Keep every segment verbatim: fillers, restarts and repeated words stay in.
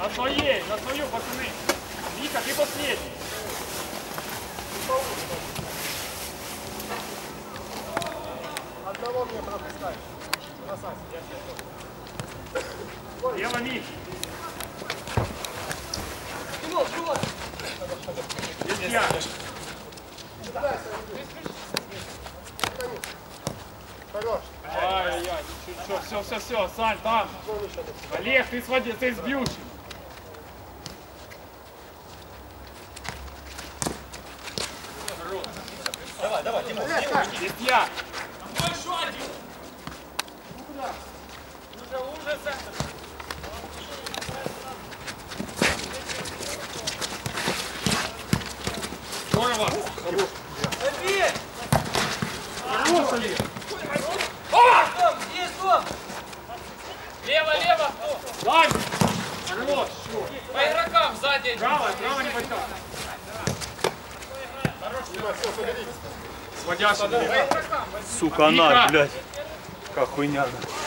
На своей, на свою, пацаны. Вика, ты последний. Одного мне пропускай. Бросайся. Лево, Мик. Живот, живот. Есть я. Хорош. Ай-яй-яй, ничего, все, все, все, Сань, там. Олег, ты своди, ты с бьющим. Давай, давай, Тимур. Есть я. Еще один. Уже, уже центр. Здорово. Забей! Хорош, Олег. Дом, есть дом! Лево, лево! Сань. Хорош. По игрокам сзади! Право, право не пойдет. Сводящий. Сука, она, блядь. Как хуйня.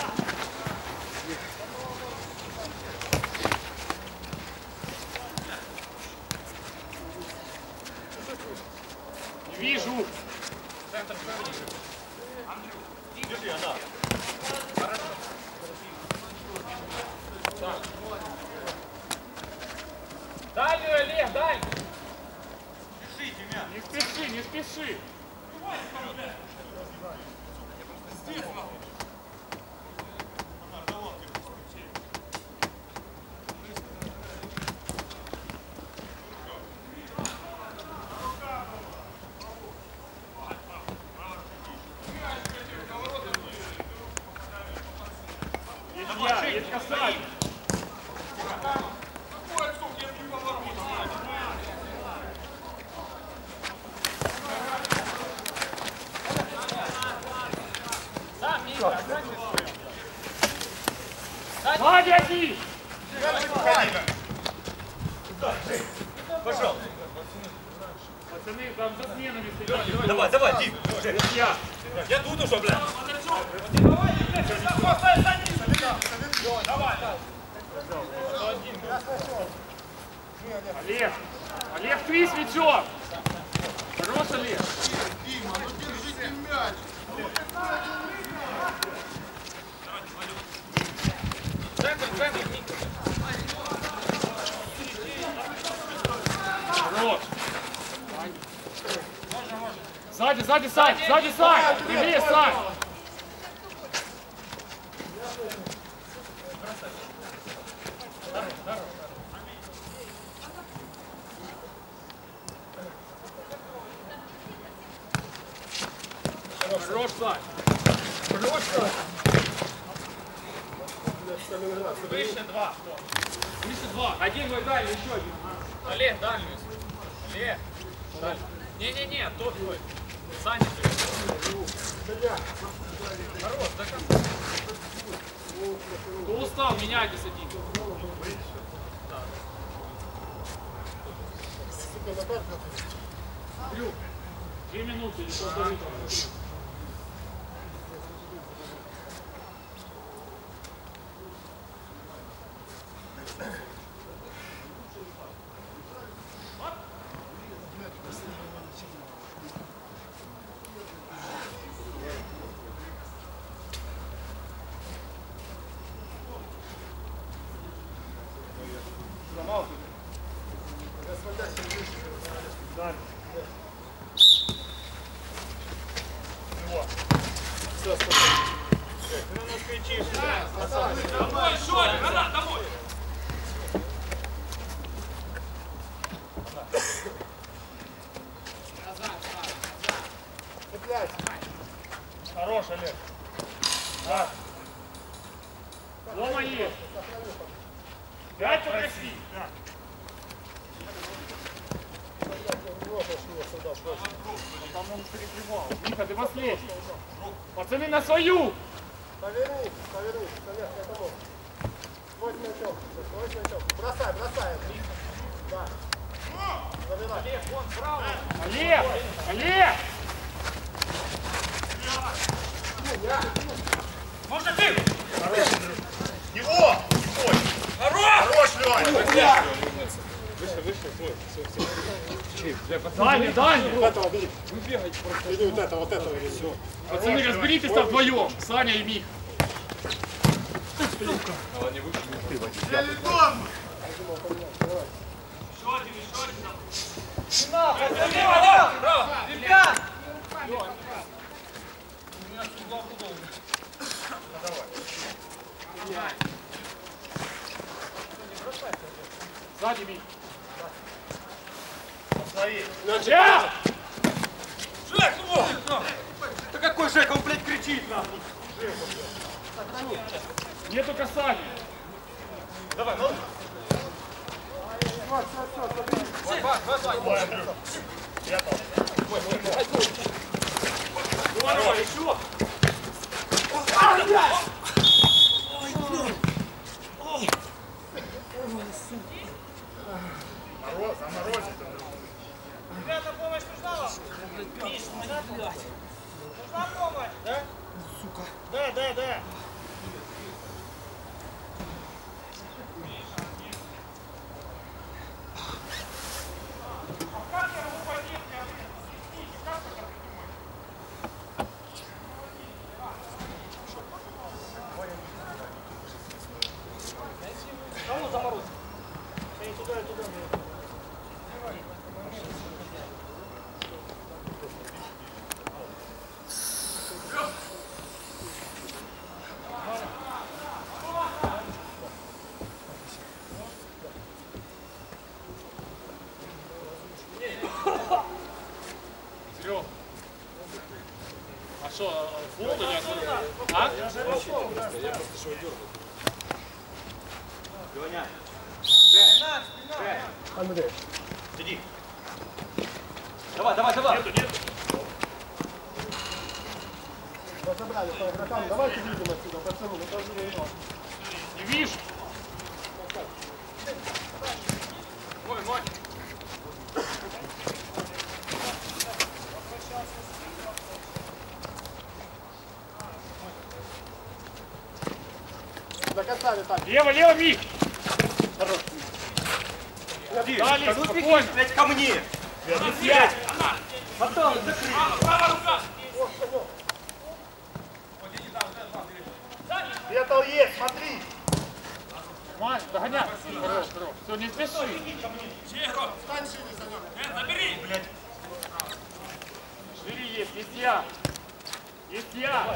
Не вижу. Держи, она. Дальнюю, Олег, дальнюю! Не спеши, не спеши. Есть я, есть касание. Сзади один! Пошел. Пацаны, там за сменами стоят. Давай, давай, Дим. Я. Я тут уже, блядь. Олег! Олег, ты с мячом! Хорош, Олег! Дима, ну держите мяч. Центр, центр, Ник! Хорош! Сзади, сзади, Сань! Сзади, Сань! Левее, Сань! Хорош, Сань! Хорош, Сань! Выше два! Выше два! Один мой дальний, еще один! Олег, дальнюю! Олег! Не-не-не, тот твой! Саня, хорош, до конца! Кто устал, меняйтесь один! Брюк, две минуты или полторы. Домой, Шоля, гранат, домой! Хорош, Олег. Да. Дома есть. Пять попроси. Там он перекрывал. Миха, ты последний. Пацаны, на свою. Поверни, поверни. Олег, я помогу. Свой мячок, свой мячок. Бросай, бросай. Да. Забирай. Олег, вон справа! Олег! Олег! Можно ты? Его! Хорош! Хорош! Хорош, Лёнь! Дальний, дальний. Вот этого бери. Иди вот это, вот этого. Все. Пацаны, разберитесь там вдвоем. Саня и Мих. Сзади Мих. Я! Да какой Жека, он, блядь, кричит нахуй. Нету касания. Давай, ну. Здорово, еще. Ребята, помощь нужна вам? Миш, нужна помощь? Нужна помощь? Да? Сука. Да, да, да. Серег. А что, фул или не отворил? А? Леня. Андрей. Сиди. Давай, давай, давай. Нету, нету. Разобрали по игрокам. Давайте выйдем отсюда, пацаны. Ну, тоже не Не вижу. Мой, мой. Закасали так. Лево, лево, Мих. Сиди. Дали, Да ну спокойно. беги, блядь, ко мне. Пять. Потом, закрыть. Правая рука. Светл есть, смотри. Мань, догоняй. Хорош, хорош. Все, не спеши. Чей игрок? Стань шире, Санек. Э, забери. Блядь. Шире есть, есть я. Есть я.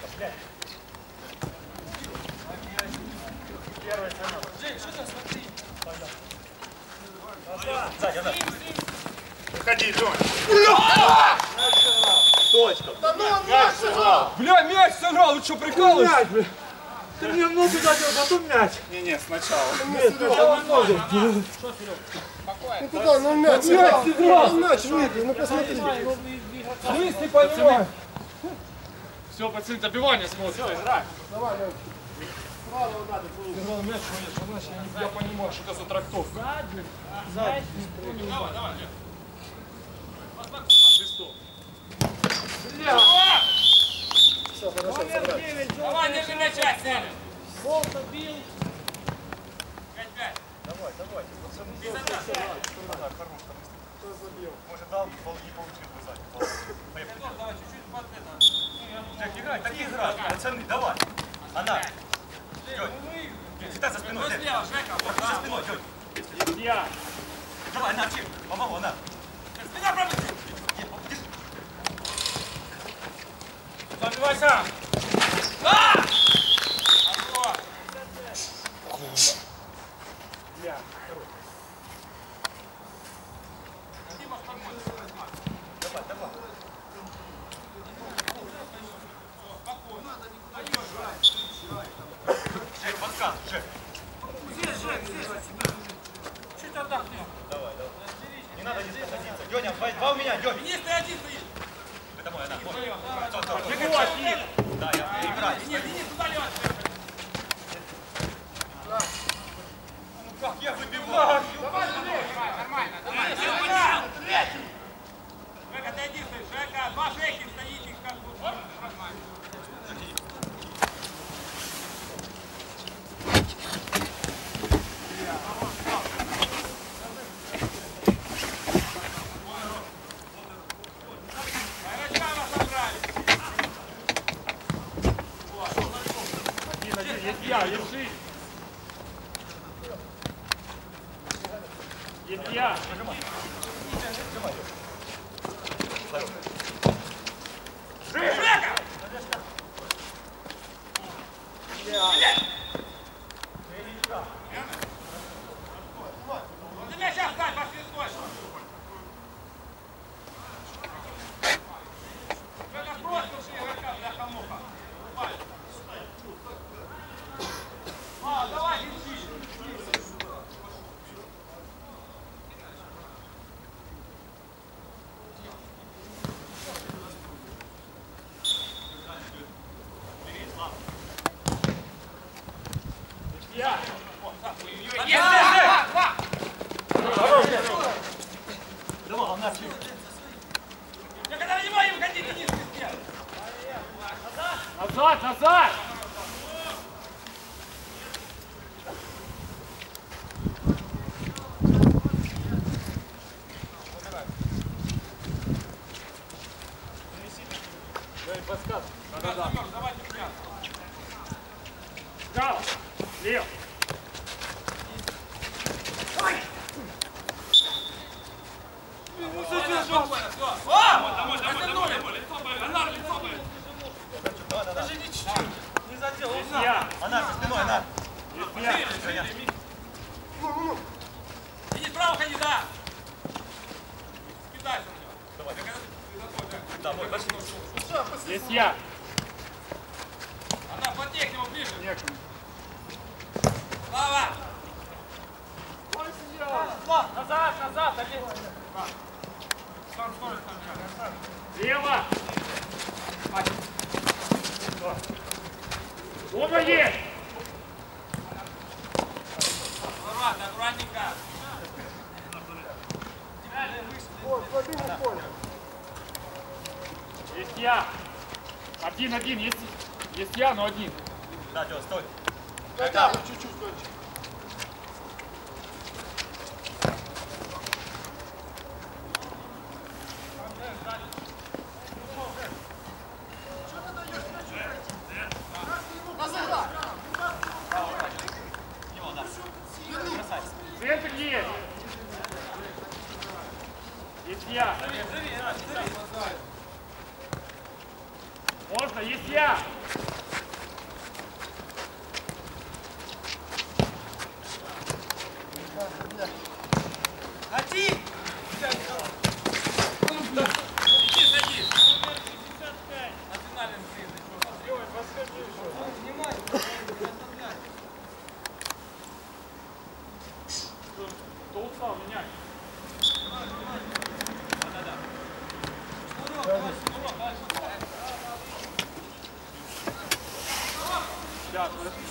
Сзади, да. Выходи, Лёнь. Точка. Да ну он мяч сыграл. Бля, мяч сыграл, вы что, прикалываешься? Мяч, бля. Ты мне ногу дал, потом мяч. Не-не, сначала. Нет, сначала ногу. Ну куда, ну мяч сыграл. Ну мяч выбил, ну посмотри. Вы не понимаете. Все, пацаны, добивание смотрят. Давай, Лёнь. Право надо, Сыграл мяч, конечно, значит, я, я понимаю, что это за трактовка. Давай, давай. Шестов. все, хорошо, собрали. Давай, держи мяча, Сеня. Волта бил. Пять-пять. Давай, давай, пацаны. Кто забил? Может, дал, не получил бы сзади. Поехали. Давай, чуть-чуть под это. Так, играй, так и играй. Пацаны, давай. Она. Дёнь. Ситай за спиной, Кто Дёнь. слева, Жека? Вот, За да. спиной, Дёнь. Есть я. Давай, на, чик. Помогу, на. Спина пробуди. Держи. Забивайся. А! Хорошо. Я. Дима, спокойно. Давай, давай. Жек, подсказ, Жек. Здесь, Жек, здесь. Чуть отдохни. Давай, давай. Не надо не садиться. Дёня, два, два у меня, Дёня. Денис, ты один стоишь. Это мой, она. Вот. Стоп, стоп. Чего, Кир? Да, я играю. Денис, Денис, туда левать. Ну как я выбиваю? Давай, нормально, давай. Жека, Жека, ты один стоишь. Жека, два Жеки стоите, как бы. Нормально. Есть я. Жека! Ты меня сейчас дай, пошли скотч. Это просто ушли игрока для хамуха. А, давай, иди. Я. Давай, она. Я когда не могу выходить, Денис, ты Назад, назад! Дай подсказ. Да-да-да. давайте прямо. Право. Лев. Есть я. Она, со спиной, она. Есть я. Иди справа, ходи, да! Кидайся на него. Давай. Я когда ты такой, да. Да, мой, пошли. Есть я. Она, плотнее к нему ближе. Некому. Слава! Назад, назад, один. Сам скорость там, Лево. Оба есть. Аккуратно, аккуратненько. Вот, смотри, не понял. Есть я. Один, один. Есть, есть я, но один. Да, Тём, стой. Хотя бы чуть-чуть дольше. Центр есть. Есть я. Можно, есть я. Ходи! Иди, садись. На финальном Кто устал, меняй. Сейчас,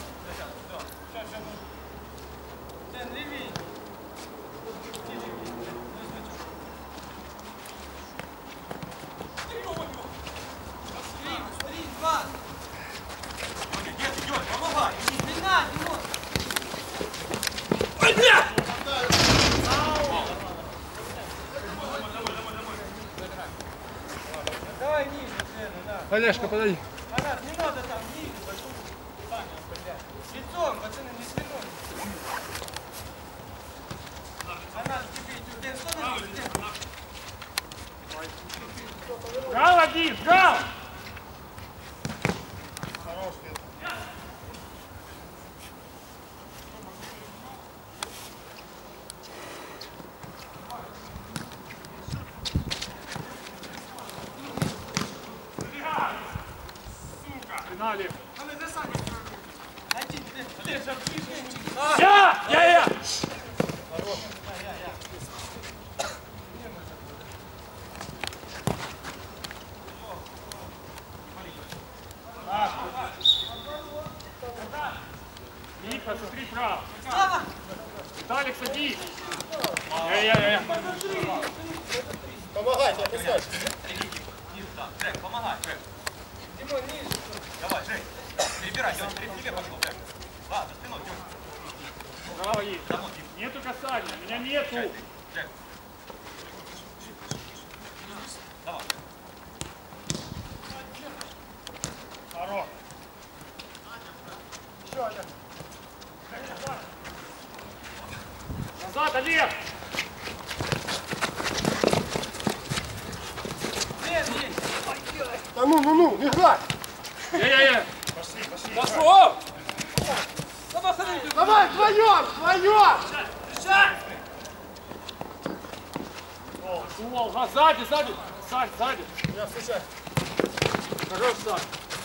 Олежка, подойди. Анат, не надо там, ниже, лицом, пацаны, не спиной. Анат, тебе идет, что ты? Гал один, гал! Финале. Я! Я, я! Миха, смотри право. Виталик, садись. Я, я, я. Помогай, не опускайся. Да, Жек, помогай, Жек. Димон, ниже. Давай, Жек. Перебирай, Тём, перед тебе пошел, Жек. Ладно, за спиной, Тём. Право есть. Да, вот, Дим. Нету касания, меня нету. Жек. Давай. Хорош. Еще один. Назад, Олег. Да ну, ну, ну, не играй! Я-я-я! Пошел! Давай, вдвоем, вдвоем! Ствол, а, сзади, сзади! Сзади, сзади! Я встречаю. Хорош, Сань!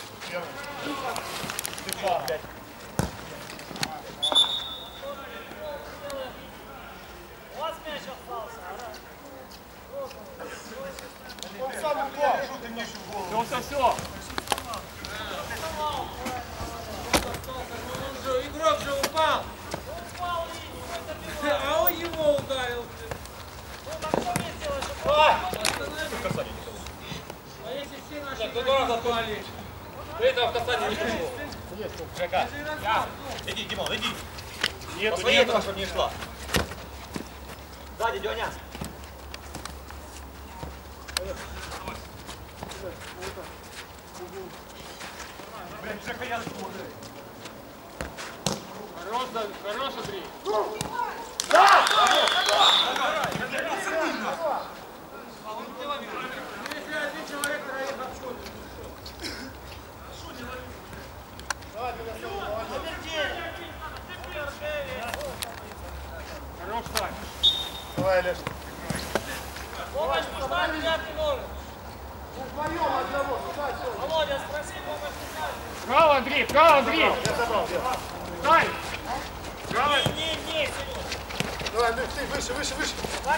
Он сам упал. Все, все, все! Игрок же упал! А он его ударил. А если все наши игроки упали? Этого в касании не пришло. Жека, иди, Димон, иди. Нету, Посмотри, нету! чтобы не шла. Сзади, Деня. Блин, Жека, я смотрю. Хорош, да, хорош, Андрей! Если один человек троих обходит. Хорош, Сань! Давай, Леш. Помощь нужна, пятый номер. Вдвоем одного, сюда, все. Володя, спроси помощь нужна. Право, Андрей, право, Андрей! Я забрал, я. Сань! Право! Не, не, Сереж. Давай, Андрей, ты выше, выше, выше.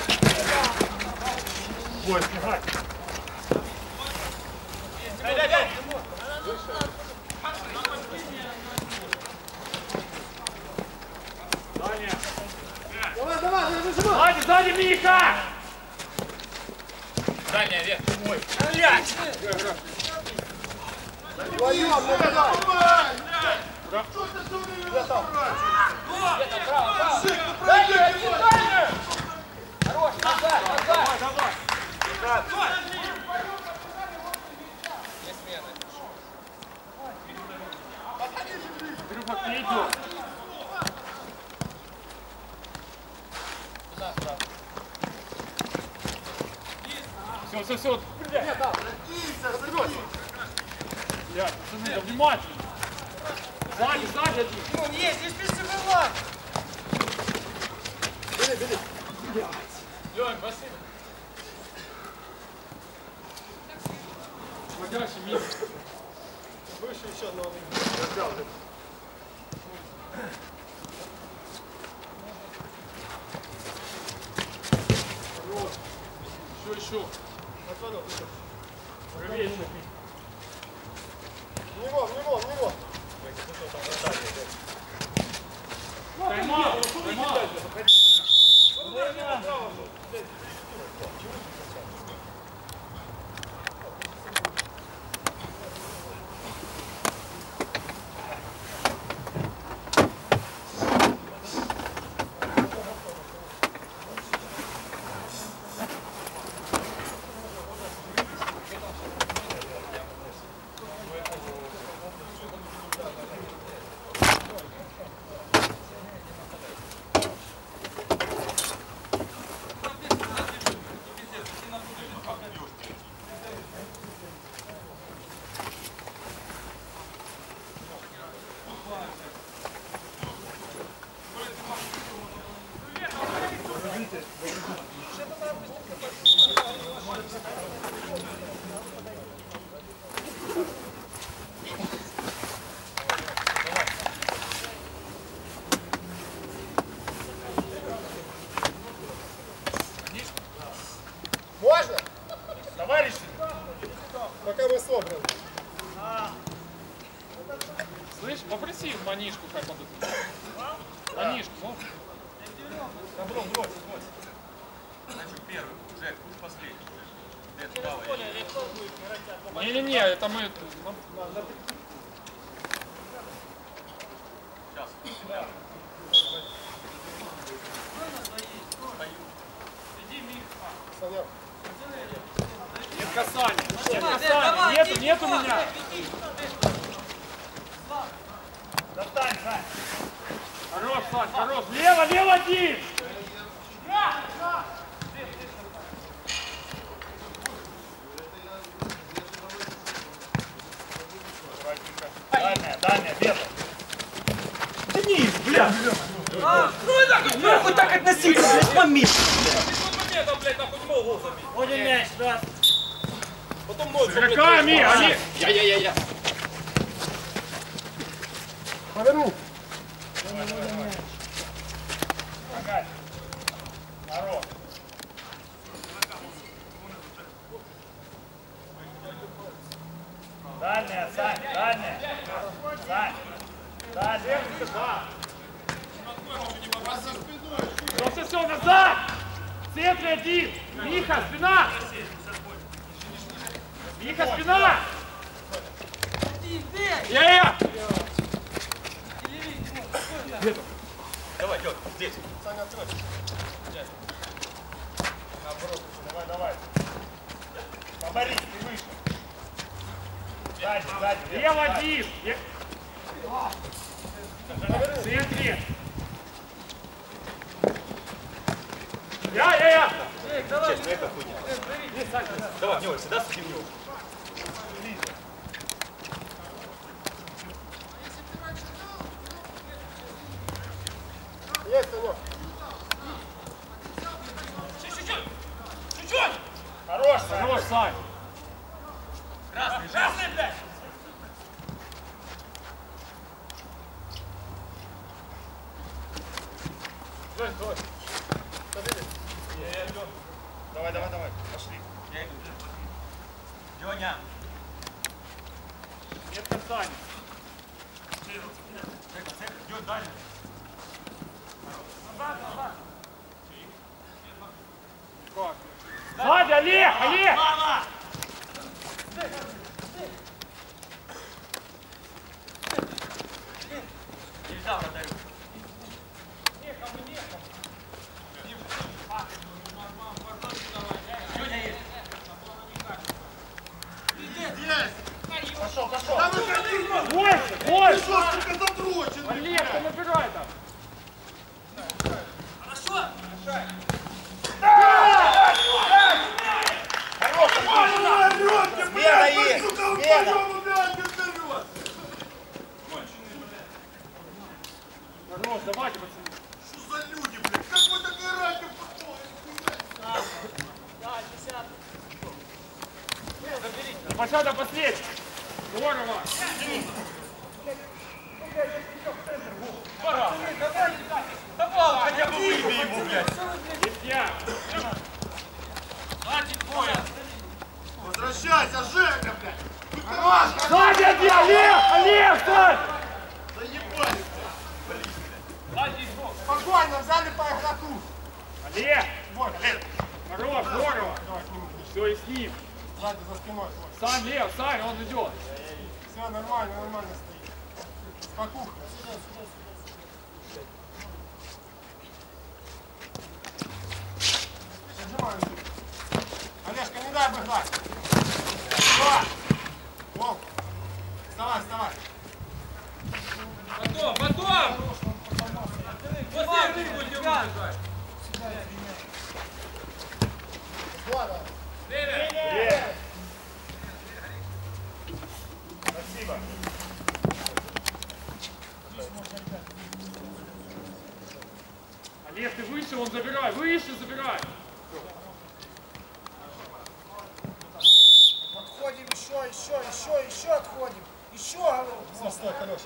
Ой, сбегай. Дай, дай, дай. Саня! Давай, давай, давай, выжимай. Сзади, сзади, Миха! Дальняя, вверх. Ой. Вдвоем, давай. Давай, давай! Андрюха, ты идешь! Все, все, все! Нет, да. Разберется. Блядь, пацаны, да внимательно! Сзади, сзади один! Ну, не, здесь без забывать. Бери, бери. Лёнь, спасибо! Смотрящий мимо! Выше еще одного. Я взял. Хорош! Еще, еще! Отводок, еще. Правее! В него, в него, в него. Тайм-аут! Тайм-аут! Можно? Товарищи. Пока мы собраны. Слышь, попроси манишку как он тут. Манишку, ну. Добро, брось, брось. Значит, первый. Жек, будь последний. Дед, Павел. Не-не-не, это мы... Сейчас. Саня. Нет касания, нет касания, нету, нет у меня. Достань, Сань. Хорош, Сань, хорош. Лево, лево один. быстренько, блядь, помить. Один мяч, раз. Игроками, они... Я-я-я-я. Поверни. Дальняя, Сань, дальняя. Сань, дальняя. Ну все, все, назад! В центре один! Миха, спина! Миха, спина! Я-я! Давай, Дёрг, здесь. Саня, открой. Наоборот, давай, давай. Поборись, ты выше. Сзади, сзади. Лево один! В центре! Я, я, я! Честь, ну это хуйня. Давай, в него, сюда, суди в него. Есть, Санек. Хорош, хорош, Сань! Красный, красный, блядь. Стой, стой! Давай, давай, давай, пошли. Я иду. Дёня. Нет, Сань! Идёт дальше. Сзади, Олег, Олег! Мама! Нельзя вратарю. Дёня есть. Пошел, пошел. Да вы как Больше, больше! сука, задрочен. Олег, ты набирай там! Хорошо! Смена есть. Смена. Хорош, давайте, пацаны! Что за люди, блядь? Как вы так играете в футбол? Пошел до последнего! Здорово! Давай, хотя бы выбей его, блядь. Я! Хватит боя! Возвращайся, Жека, блядь. Хорош, Сзади один! Олег! Олег, стой! заебали. Спокойно, взяли по игроку. Олег! Вот, Олег. Хорош, здорово! Все, и с ним! Сзади за спиной. Вот. Сань, Лев, Сань, он идет! Все нормально, нормально стоит. Спокуха. Нажимаем. Олежка, не дай обыграть. Два. Волк. Вставай, вставай. Потом, потом! После игры будем убегать! Ладно. Привет! Спасибо! Олег, ты выше, он забирай, выше забирай! Отходим еще, еще, еще, еще отходим. Еще, говорю. Стой, стой, хорош.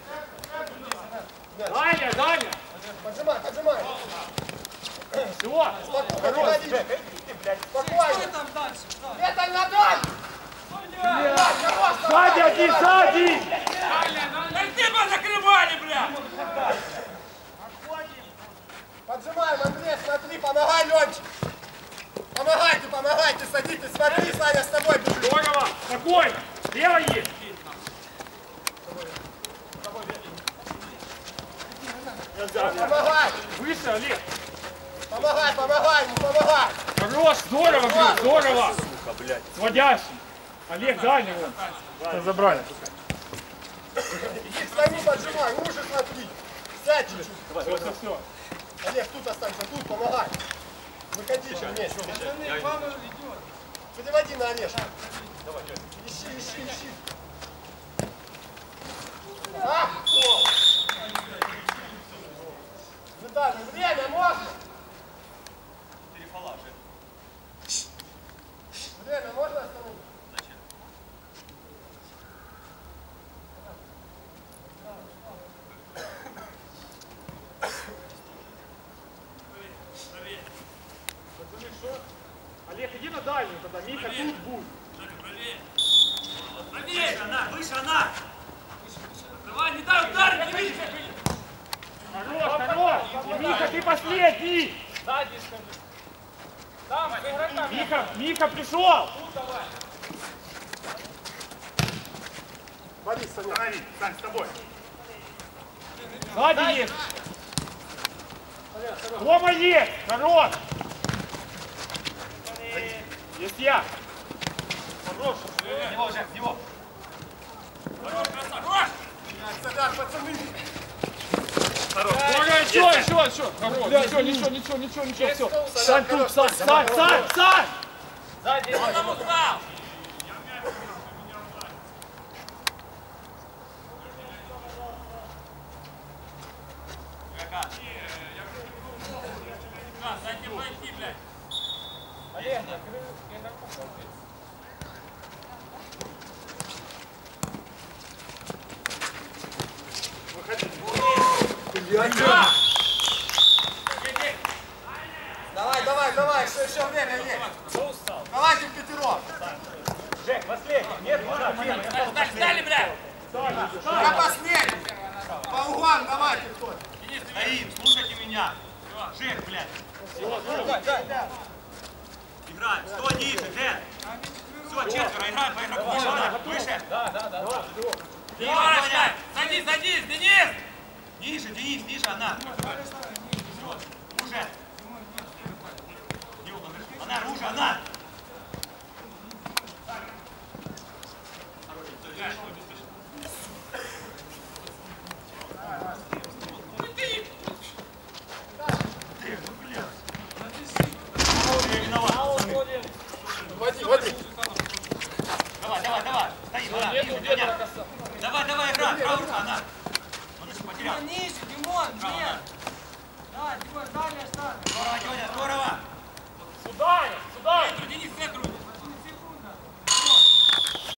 Даня, Даня! Поджимай, поджимай. Все! Спокойно, не ходи. Спокойно. Это на дом! Сзади один, сзади! Так ты бы закрывали, бля! Поджимаем, Андрей, смотри, помогай, Ленчик. Помогай ты, помогай ты, садись, ты смотри, Саня, с тобой бежит. Здорово! Спокойно! Лево есть! Помогай, Выше, Олег! помогай, помогай ему, помогай. Хорош, здорово, блин, здорово! Сводящий! Олег, Даня вон! Забрали! Иди к стану, поджимай, уши смотри. Сядь чуть-чуть. Все, все, все! Олег, тут останься, тут помогай. Выходи же вместе. Переводи на Олежку. Ищи, ищи, ищи. А! Виталий, время можно? на дальнюю тогда, Миха тут будет. Выше она, выше она! Давай, не дай удар, не видишь! Хорош, хорош! Миха, ты последний! Сзади скажи. Там, с игроками. Миха, Миха пришел! Тут давай. Борис, Саня. Останови, Сань, с тобой. Сзади есть! Рома есть! Хорош! Есть я! Хорош! Него уже, него! Хорош, хорош! Садан, пацаны. Хорош! Еще, еще, еще! Хорош! Ничего, ничего, ничего, ничего, ничего, все! Сань тут, Сань, Сань, Сань, Сань! Сзади. Он там устал. Дайте пройти, блядь. Олег, накрыл игроку. Давай, давай, давай, еще, еще время есть. Давайте в пятером. Жек, последний! Нет, можно! Так, стали, блядь. Я последний. По углам давайте кто-то. Стоим, слушайте меня! Жек, блядь! Играем! Сто ниже, Дэн! Все, четверо, играем по игроку! Выше, она, выше! Да, да, да. Ниже, Давай, Тоня! блядь. Садись, садись, Денис. Ниже, Денис, ниже, она! Уже! Она, уже, она! Води, води. Давай, давай, давай! Стоим, она, ниже, Тоня! Давай, давай, игра! Рука, она! Он еще потерял! Ниже, Димон, нет! Да, Димон, далее оставь! Здорово, Деня, здорово!